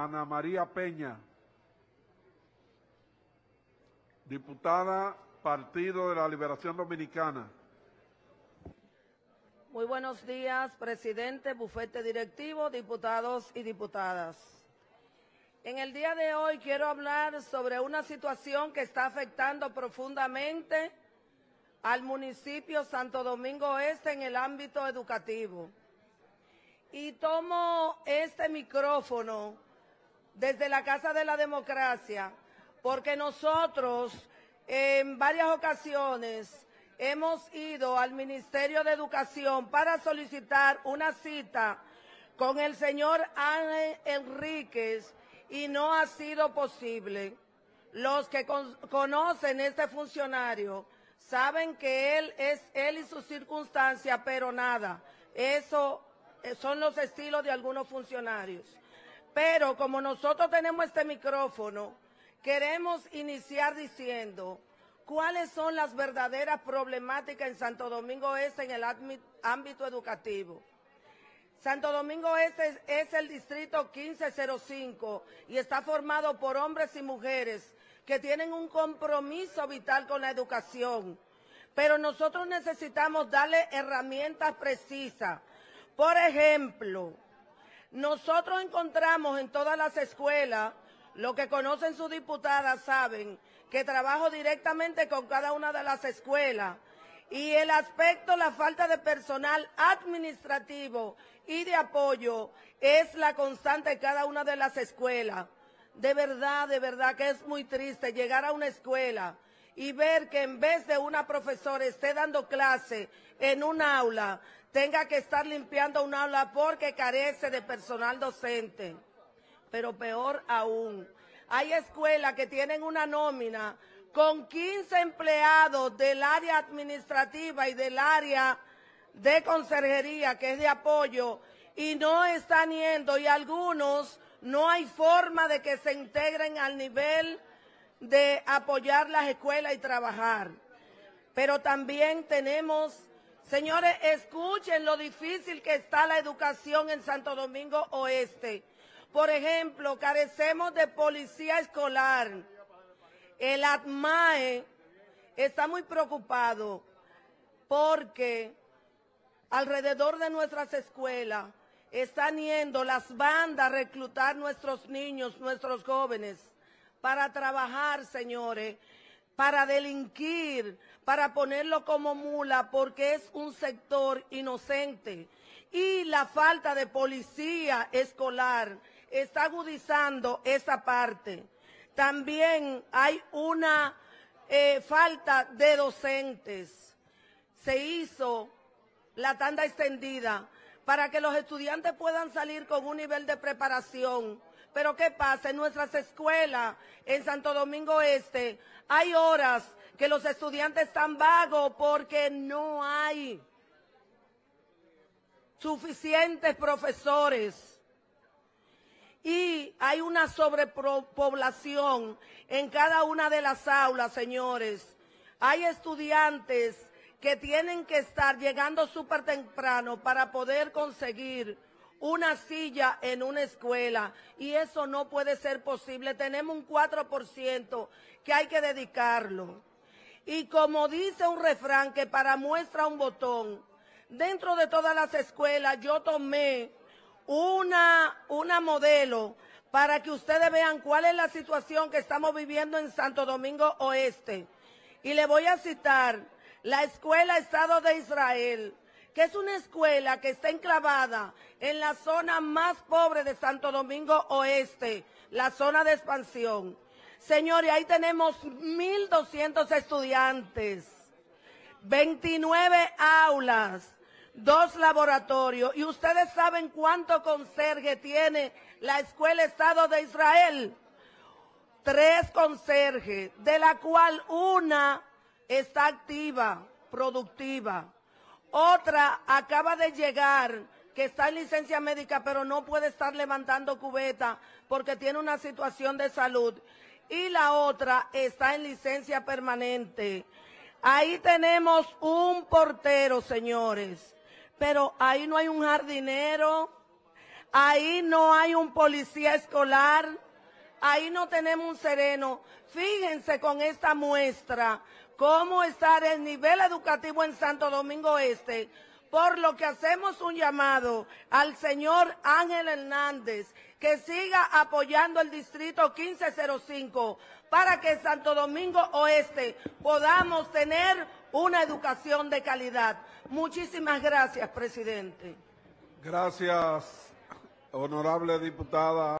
Ana María Peña. Diputada, Partido de la Liberación Dominicana. Muy buenos días, presidente, bufete directivo, diputados y diputadas. En el día de hoy quiero hablar sobre una situación que está afectando profundamente al municipio Santo Domingo Este en el ámbito educativo. Y tomo este micrófono desde la Casa de la Democracia porque nosotros en varias ocasiones hemos ido al Ministerio de Educación para solicitar una cita con el señor Ángel Enríquez y no ha sido posible. Los que conocen este funcionario saben que él y sus circunstancias, pero nada, eso son los estilos de algunos funcionarios. Pero como nosotros tenemos este micrófono, queremos iniciar diciendo cuáles son las verdaderas problemáticas en Santo Domingo Este en el ámbito educativo. Santo Domingo Este es el distrito 1505 y está formado por hombres y mujeres que tienen un compromiso vital con la educación. Pero nosotros necesitamos darle herramientas precisas. Por ejemplo, nosotros encontramos en todas las escuelas, lo que conocen sus diputadas saben, que trabajo directamente con cada una de las escuelas. Y el aspecto, la falta de personal administrativo y de apoyo es la constante de cada una de las escuelas. De verdad que es muy triste llegar a una escuela y ver que en vez de una profesora esté dando clase en un aula, tenga que estar limpiando un aula porque carece de personal docente. Pero peor aún, hay escuelas que tienen una nómina con 15 empleados del área administrativa y del área de conserjería, que es de apoyo, y no están yendo, y algunos no hay forma de que se integren al nivel de apoyar las escuelas y trabajar. Pero también tenemos, señores, escuchen lo difícil que está la educación en Santo Domingo Oeste. Por ejemplo, carecemos de policía escolar. El ATMAE está muy preocupado porque alrededor de nuestras escuelas están yendo las bandas a reclutar nuestros niños, nuestros jóvenes, para trabajar, señores, para delinquir, para ponerlo como mula, porque es un sector inocente. Y la falta de policía escolar está agudizando esa parte. También hay una falta de docentes. Se hizo la tanda extendida para que los estudiantes puedan salir con un nivel de preparación. Pero ¿qué pasa? En nuestras escuelas, en Santo Domingo Este, hay horas que los estudiantes están vagos porque no hay suficientes profesores. Y hay una sobrepoblación en cada una de las aulas, señores. Hay estudiantes que tienen que estar llegando súper temprano para poder conseguir una silla en una escuela, y eso no puede ser posible. Tenemos un 4% que hay que dedicarlo. Y como dice un refrán que para muestra un botón, dentro de todas las escuelas yo tomé una modelo para que ustedes vean cuál es la situación que estamos viviendo en Santo Domingo Oeste. Y le voy a citar la Escuela Estado de Israel, que es una escuela que está enclavada en la zona más pobre de Santo Domingo Oeste, la zona de expansión. Señores, ahí tenemos 1.200 estudiantes, 29 aulas, 2 laboratorios. ¿Y ustedes saben cuánto conserje tiene la Escuela Estado de Israel? 3 conserjes, de la cual una está activa, productiva. Otra acaba de llegar, que está en licencia médica, pero no puede estar levantando cubeta porque tiene una situación de salud. Y la otra está en licencia permanente. Ahí tenemos un portero, señores, pero ahí no hay un jardinero, ahí no hay un policía escolar, ahí no tenemos un sereno. Fíjense con esta muestra cómo está el nivel educativo en Santo Domingo Este, por lo que hacemos un llamado al señor Ángel Hernández que siga apoyando el distrito 1505 para que Santo Domingo Oeste podamos tener una educación de calidad. Muchísimas gracias, presidente. Gracias, honorable diputada.